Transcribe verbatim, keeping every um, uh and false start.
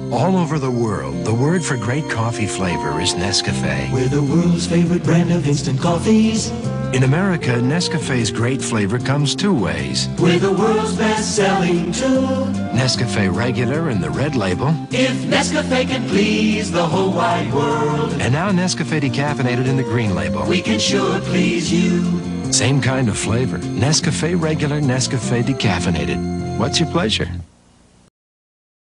All over the world, the word for great coffee flavor is Nescafe. We're the world's favorite brand of instant coffees. In America, Nescafe's great flavor comes two ways. We're the world's best-selling too. Nescafe Regular in the red label. If Nescafe can please the whole wide world. And now Nescafe Decaffeinated in the green label. We can sure please you. Same kind of flavor. Nescafe Regular, Nescafe Decaffeinated. What's your pleasure?